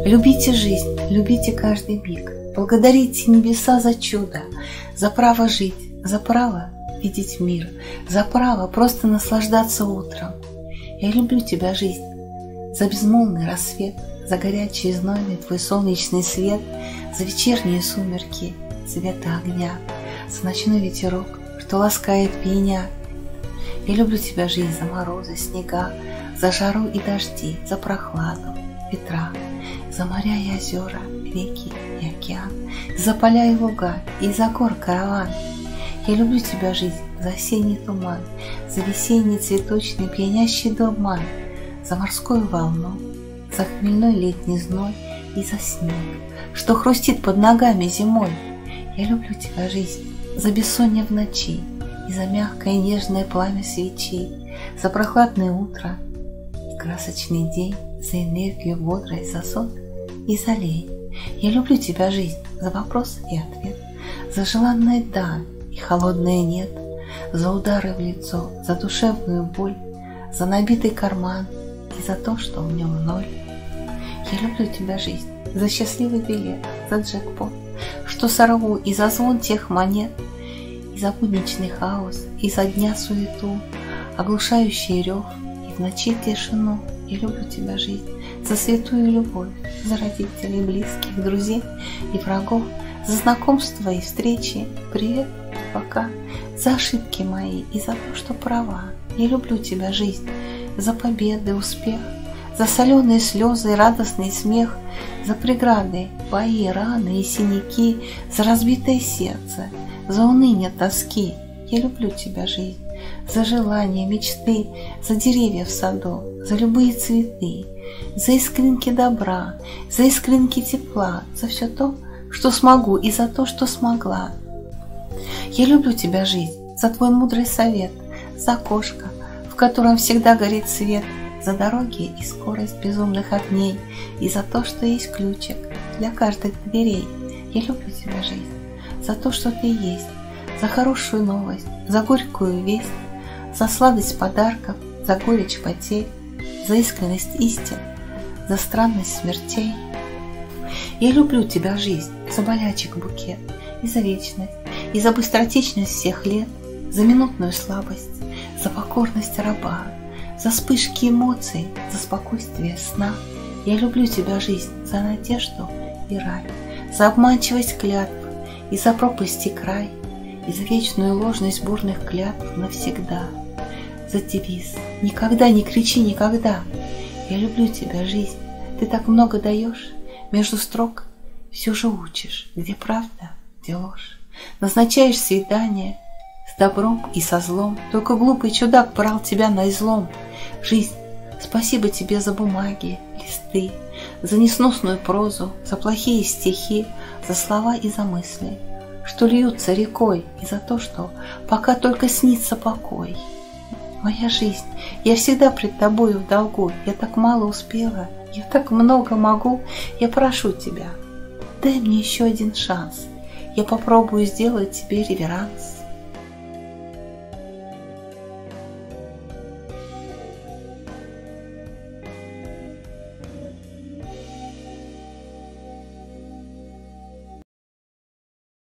Любите жизнь, любите каждый миг. Благодарите небеса за чудо, за право жить, за право видеть мир, за право просто наслаждаться утром. Я люблю тебя, жизнь, за безмолвный рассвет, за горячий и знойный твой солнечный свет, за вечерние сумерки цвета огня, за ночной ветерок, что ласкает меня. Я люблю тебя, жизнь, за морозы, снега, за жару и дожди, за прохладу, ветра, за моря и озера, реки и океан, за поля и луга, и за гор караван. Я люблю тебя, жизнь, за осенний туман, за весенний цветочный пьянящий дурман, за морскую волну, за хмельной летний зной и за снег, что хрустит под ногами зимой. Я люблю тебя, жизнь, за бессонье в ночи и за мягкое нежное пламя свечей, за прохладное утро и красочный день, за энергию бодрой, за сон и за лень. Я люблю тебя, жизнь, за вопрос и ответ, за желанное «да» и холодное «нет», за удары в лицо, за душевную боль, за набитый карман и за то, что в нем ноль. Я люблю тебя, жизнь, за счастливый билет, за джекпот, что сорву, и за звон тех монет, и за будничный хаос, и за дня суету, оглушающий рев, и в ночи тишину. Я люблю тебя, жизнь, за святую любовь, за родителей, близких, друзей и врагов, за знакомства и встречи, привет, пока, за ошибки мои и за то, что права. Я люблю тебя, жизнь, за победы, успех, за соленые слезы и радостный смех, за преграды, бои, раны и синяки, за разбитое сердце, за уныние тоски. Я люблю тебя, жизнь, за желания, мечты, за деревья в саду, за любые цветы, за искринки добра, за искринки тепла, за все то, что смогу, и за то, что смогла. Я люблю тебя, жизнь, за твой мудрый совет, за окошко, в котором всегда горит свет, за дороги и скорость безумных огней, и за то, что есть ключик для каждой дверей. Я люблю тебя, жизнь, за то, что ты есть, за хорошую новость, за горькую весть, за сладость подарков, за горечь потерь, за искренность истин, за странность смертей. Я люблю тебя, жизнь, за болячек букет, и за вечность, и за быстротечность всех лет, за минутную слабость, за покорность раба, за вспышки эмоций, за спокойствие сна. Я люблю тебя, жизнь, за надежду и рай, за обманчивость клятв и за пропасти край, и за вечную ложность бурных клятв навсегда, за девиз «Никогда не кричи никогда». Я люблю тебя, жизнь, ты так много даешь, между строк все же учишь, где правда, где ложь. Назначаешь свидание с добром и со злом, только глупый чудак брал тебя на излом. Жизнь, спасибо тебе за бумаги, листы, за несносную прозу, за плохие стихи, за слова и за мысли, что льются рекой, и за то, что пока только снится покой. Моя жизнь, я всегда пред тобою в долгу, я так мало успела, я так много могу, я прошу тебя, дай мне еще один шанс, я попробую сделать тебе реверанс.